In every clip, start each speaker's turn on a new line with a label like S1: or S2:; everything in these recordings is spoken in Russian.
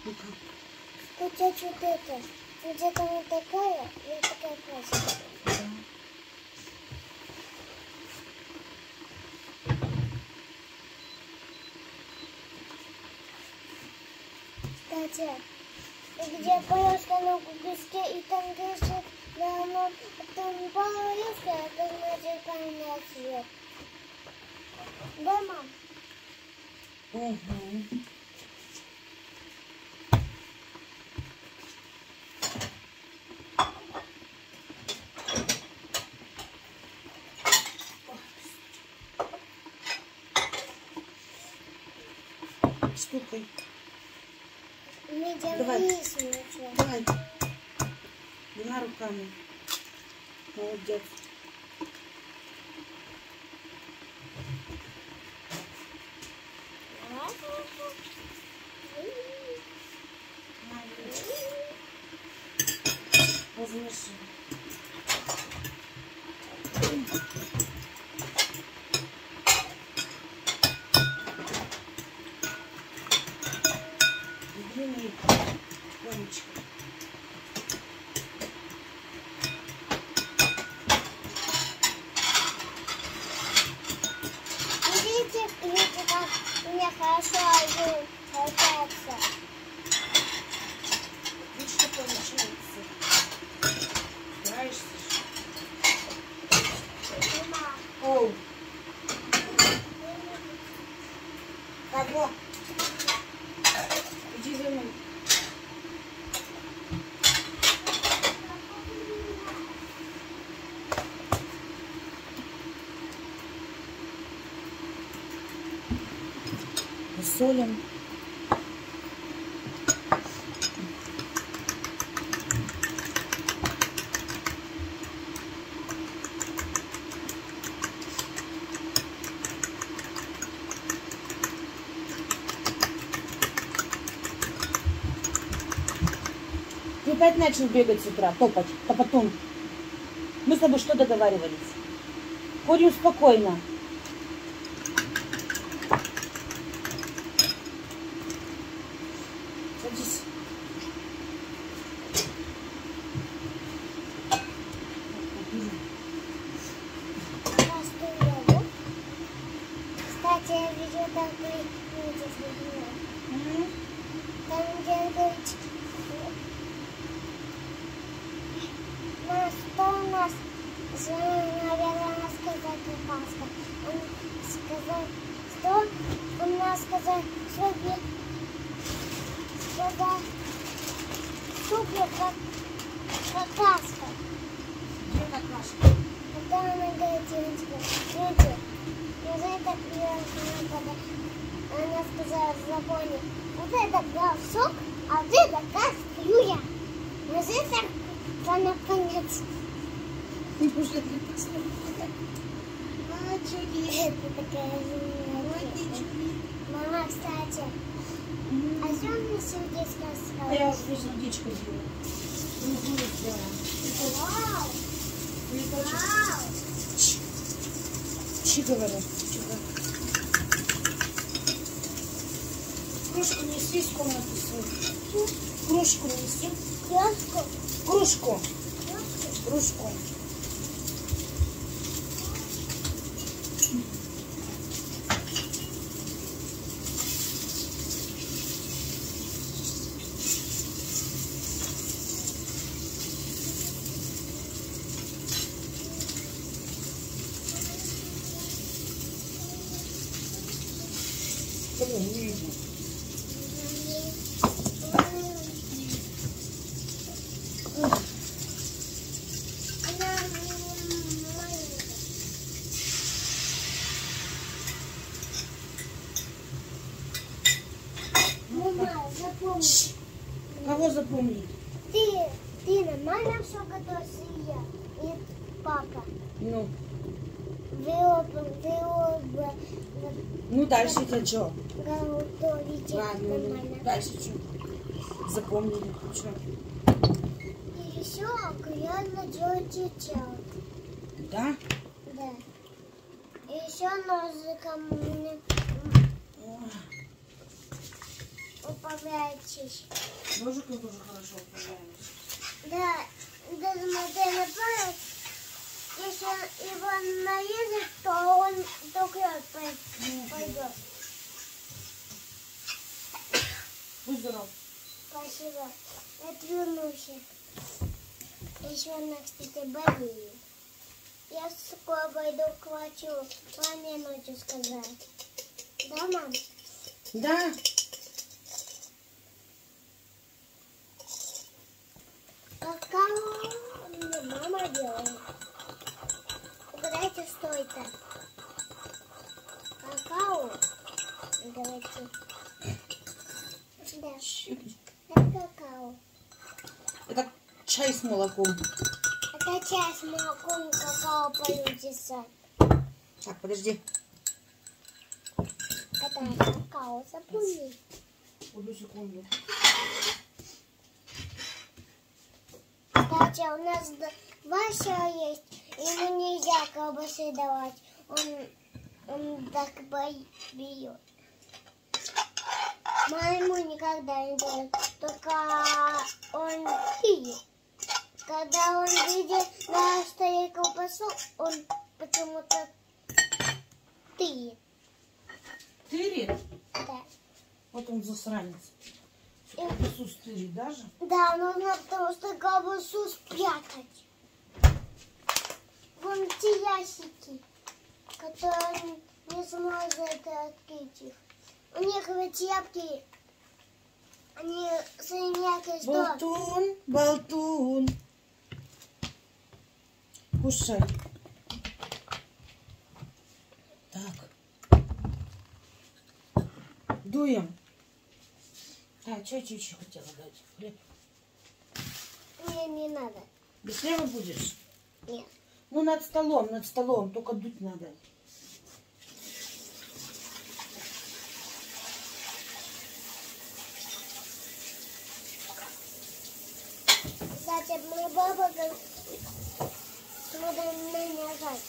S1: У тебя что-то это, где-то она такая, я такая красивая. Кстати, где полоска на кубиске и там дышит, да, но там полоска, это значит понять цвет. Да, мам?
S2: Угу. Стукай. Давай. Давай. Двумя руками. Молодец. Возмеши. Длинный кончик.
S1: Видите, как у меня хорошо получается.
S2: Видишь, что получается? Стараешься?
S1: Мама.
S2: Оу. Кого? Иди за мной. Солим. Ты опять начал бегать с утра, топать, топотун. Мы с тобой что договаривались? Ходим спокойно. Садись.
S1: Кстати, я видел такой видео. Там, где он говорит, что у нас, наверное, сказать Пасха. Он сказал, что у нас сказал, супер, как Пасха.
S2: Где какашка?
S1: Когда она говорит, люди, уже так она сказала, запомни, вот это голосок, а вот это кастрюля. Вот это наконец.
S2: Ты уже не посмотрела. А, чуди.
S1: Это такая
S2: Ой, ты чуди.
S1: Мама, кстати, а что мне сердечко сказала?
S2: Я уже сердечко сделала. Другую сделала.
S1: Вау! Вау!
S2: Чи говорю. Кружку неси в комнату свою. Кружку неси.
S1: Кружку?
S2: Кружку. Кружку. Кого не видно?
S1: Мама, запомни.
S2: Кого запомнить?
S1: Ты нормально все готовишь, и я, и папа.
S2: Ну.
S1: Вы оба
S2: Ну дальше-то что?
S1: готовите нормально.
S2: Дальше что? Запомнили. Что?
S1: И еще аккуратно делайте тело.
S2: Да?
S1: Да. И еще ножиком управляетесь.
S2: Ножиком тоже хорошо управляемся.
S1: Да, даже модель палец, если его нарезать, то он только пойдет.
S2: Будь здоров.
S1: Спасибо. Отвернулся. Еще она, кстати, болеет. Я скоро пойду к врачу. Маме ночью сказать. Да, мам?
S2: Да.
S1: Какао мне мама делает. Угадайте, что это? Какао. Давайте. Да. Это какао.
S2: Это чай с молоком.
S1: Это чай с молоком, какао получится.
S2: Так, подожди.
S1: Это какао запули.
S2: Одну секунду.
S1: Кстати, у нас Вася есть, ему нельзя колбасы давать. Он так бьет. Маму никогда не дает, только он пьет. Когда он видит на столе колбасу, он почему-то тыет.
S2: Тырит?
S1: Да.
S2: Вот он засранец. Колбасу стырит даже?
S1: Да, нужно потому что колбасу спрятать. Вон те ящики, которые не сможет открыть их. У них ведь яблоки, они соединяются, что...
S2: Болтун, болтун. Кушай. Так. Дуем. А, что я еще хотела дать? Хлеб.
S1: Мне не надо.
S2: Без хлеба будешь?
S1: Нет.
S2: Ну, над столом. Только дуть надо.
S1: Кстати, моя баба смотрит на меня жать.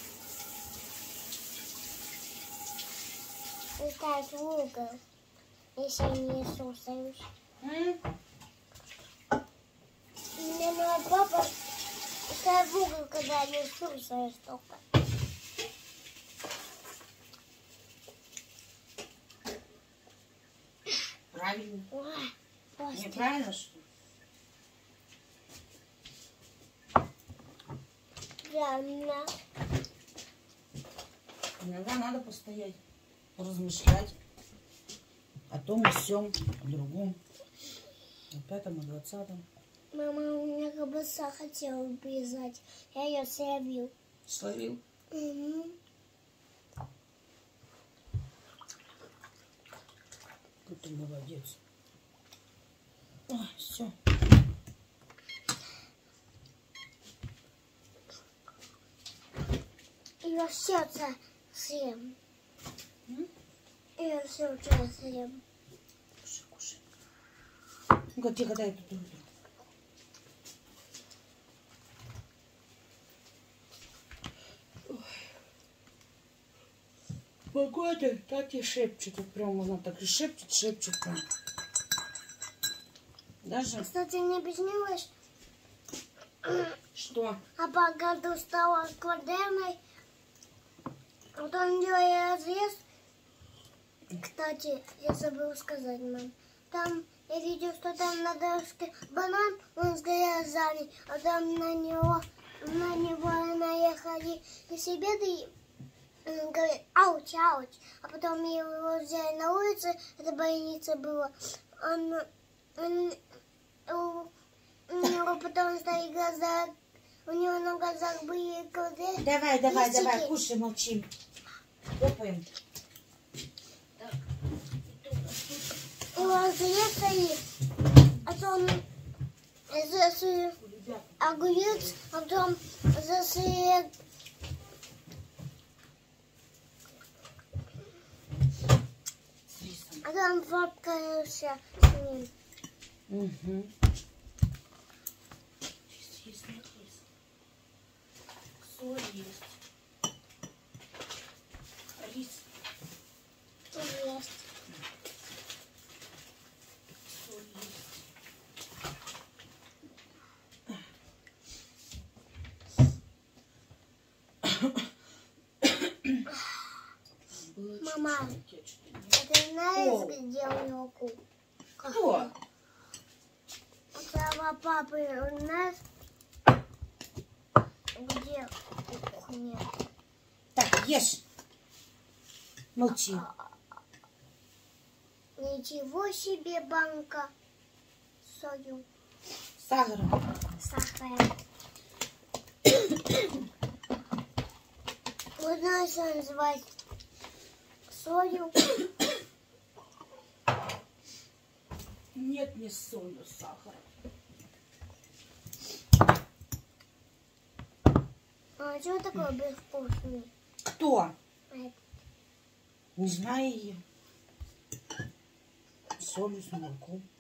S1: И ставишь в угол, если не слушаешь. Мне моя папа ставит в угол, когда не слушаешь только.
S2: Правильно.
S1: Ой, просто.
S2: Неправильно, что ли?
S1: Правильно.
S2: Иногда надо постоять, размышлять о том и сём, о другом, о 5-м, о 20-м.
S1: Мама у меня колбаса хотела обрезать. Я ее словил.
S2: Словил?
S1: Угу.
S2: Вот ты молодец. Ой, все.
S1: Ее сердце съем. Ее сердце съем.
S2: Кушай, кушай. Ну-ка, тихо, дай эту торту. Погода так и шепчет. Вот прям она так и шепчет прям. Даже...
S1: Кстати, мне приснилось,
S2: Что?
S1: а погода стала квадратной. Потом делали разрез. Кстати, я забыла сказать, мам. Там я видел, что там на дорожке банан, он сгорел сзади, а там на него наехали велосипеды и он говорит, ауч, ауч. А потом его взяли на улице, это больница была. У него потом стали глаза, у него на глазах были глаза.
S2: Давай, кушай, молчим. Топаем.
S1: И он стоит, а потом засыпал огурец, а потом засыпал а там фоткаешься с ним.
S2: Угу. Соль есть. Рис.
S1: Есть. Знаешь, где молоко?
S2: Кто?
S1: У твоего папы у нас где кухня?
S2: Так, ешь. Молчи.
S1: Ничего себе банка сою.
S2: Сахара.
S1: Сахара. Вот знаешь, что называется сою.
S2: Нет, не солью, сахара.
S1: А что такое безвкусный?
S2: Кто?
S1: Это.
S2: Не знаю ее. Солью с молоком.